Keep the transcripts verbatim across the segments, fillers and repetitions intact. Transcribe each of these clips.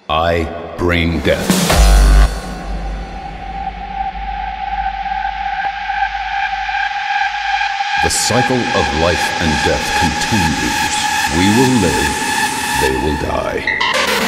I bring death. The cycle of life and death continues. We will live, they will die.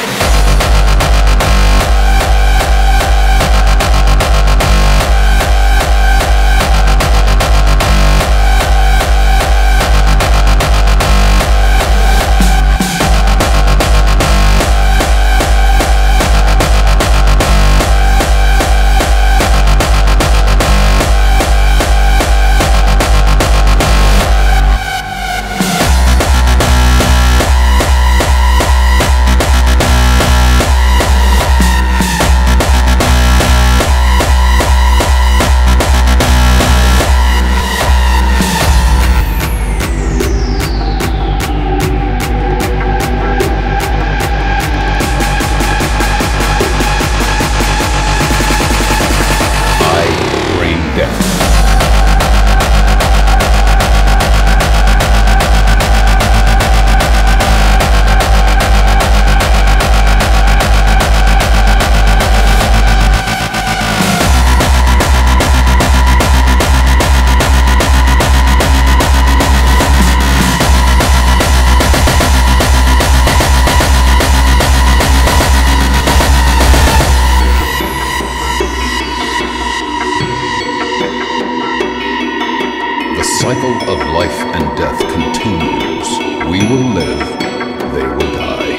The cycle of life and death continues. We will live, they will die.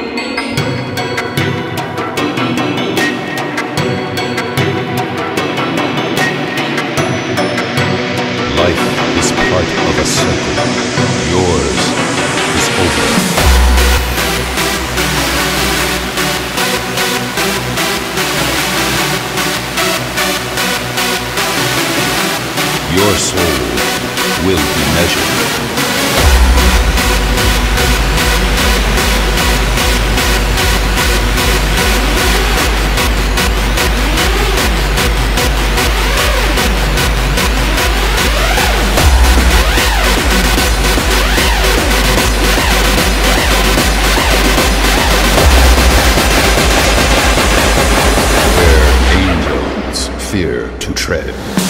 Life is part of a cycle. Yours is over. Your soul will be measured. Where angels fear to tread.